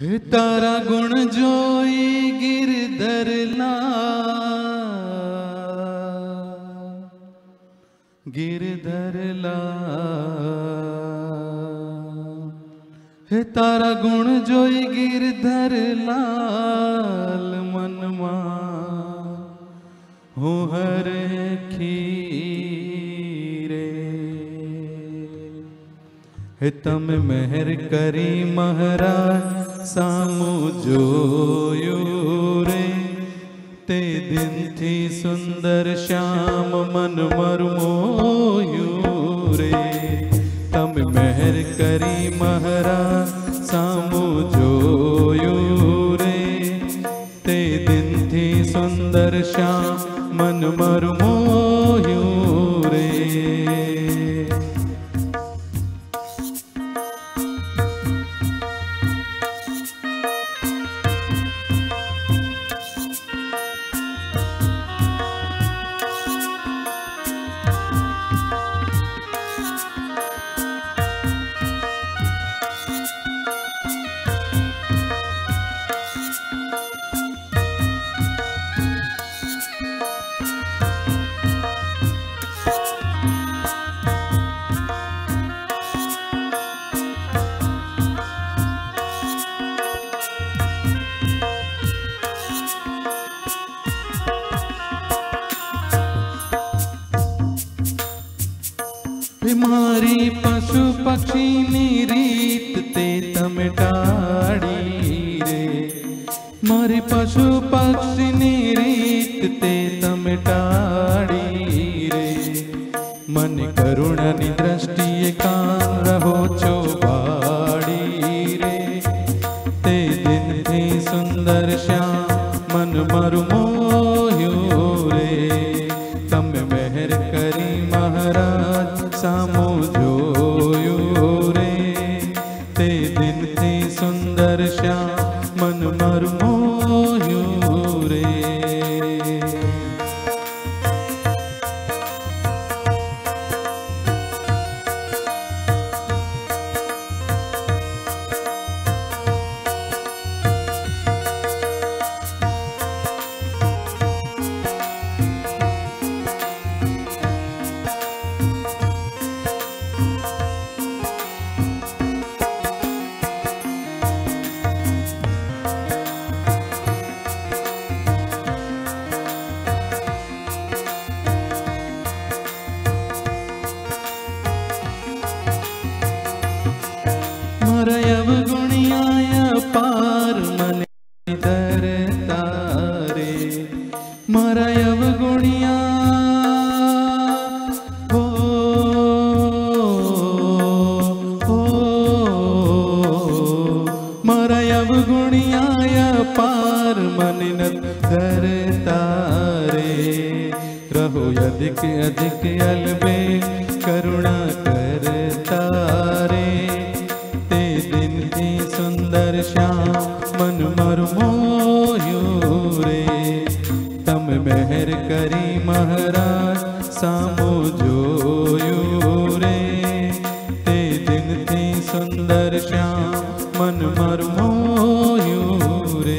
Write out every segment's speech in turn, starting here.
तारा गुण जोई गिरधरला गिरधरला हे तारा गुण जोई गिरधरला मनमा हूँ हर खीरे हे तम मेहर करी महाराज सामू जोयो रे ते दिन थी सुंदर श्याम मन मरमोयो रे तम मेहर करी महाराज सामू जोयो रे ते दिन थी सुंदर श्याम मन मरमोयो रे मारी पशु पक्षी रीत ते तम टाड़ी रे मारी पशु पक्षी रीत ते तम टाड़ी रे मन करुणा नि दृष्टि कान रहो चौबाड़ी रे ते दिन थी सुंदर श्याम मन मरमोयो रे तम मेहर करी महाराज सामो जोयो रे ते दिन थी सुंदर श्याम मन मरमोयो रे मरयव गुणियाया पार मन दर तारे मरयव गुणिया हो मरयव गुणियाया पार मन दर तारे रहो अधिक अधिक अलबे करुणा कर तारे सुंदर श्याम मन मरमोयो रे तम मेहर करी महाराज सामो जोयो रे ते दिन थी सुंदर श्याम मन मरमोयो रे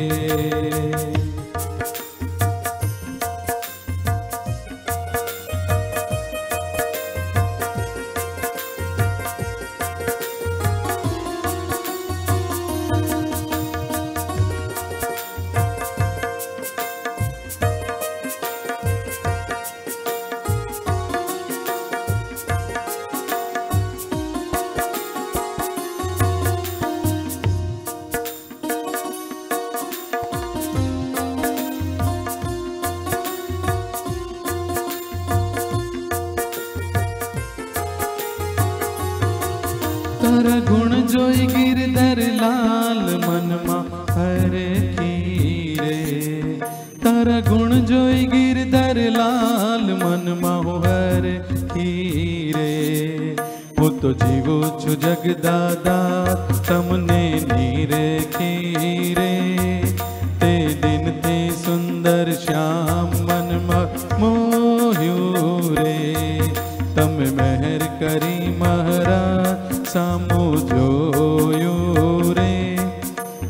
तारा गुण जोई गिरधर लाल मनमा हर खीरे तारा गुण जोई गिरधर लाल मनमा हर खीरे वो तो जीवो छु जगदादा तमने नीरे खीरे ते दिन ते सुंदर श्याम मनमा मोह्यो रे तम मेहर करी महाराज सामो जोयो रे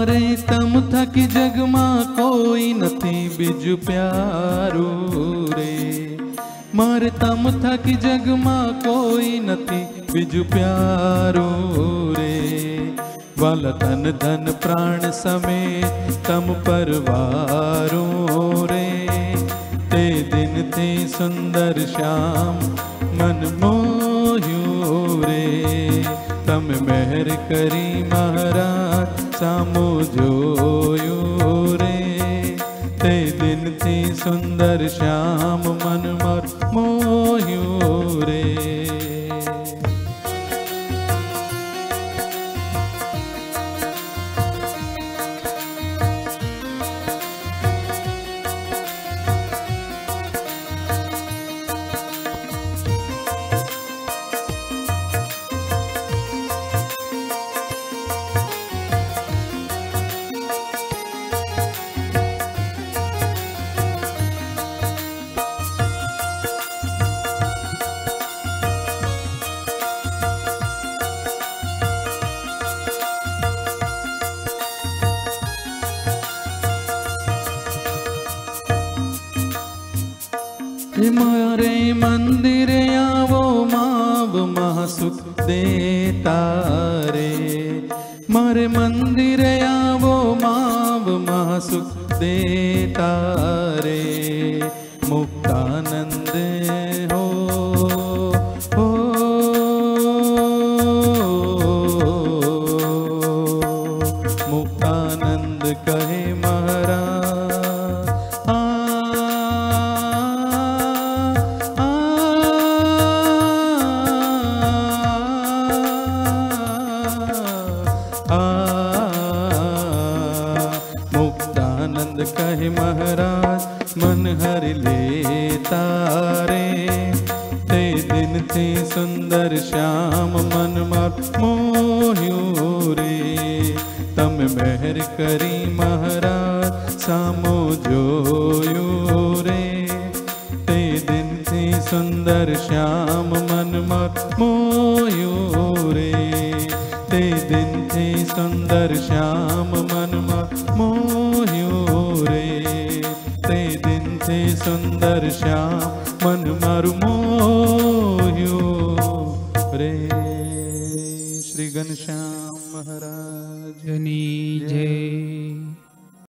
मारे तम थकी जग में कोई नथी बीजू प्यारू रे। मारे तम थकी जग में कोई नथी बीजू प्यारू रे। वाला तन धन प्राण समेत तम परवारू रे। ते दिन ते सुंदर श्याम मन मोह्यू रे। तम मेहर करी महाराज सामो जोयो रे। ते दिन ते सुंदर श्याम मन मोह्यू रे। मारे मंदिर आवो माव महासुख देता रे। मारे मंदिर आवो माव महासुख देता रे। मुक्तानंद हो मुक्तानंद कहे महाराज। मुक्तानंद कहे महाराज मन हर लेता रे। ते दिन ते सुंदर श्याम मन मोह्यू रे। तम मेहर करी महाराज सामो जोयो रे। ते दिन ते सुंदर श्याम मन मोह्यू रे। ते दिन ते सुंदर श्याम मन मोह्यू रे। ते दिन ते सुंदर श्याम मन मारू मोह्यू रे। श्री घनश्याम महाराज जय।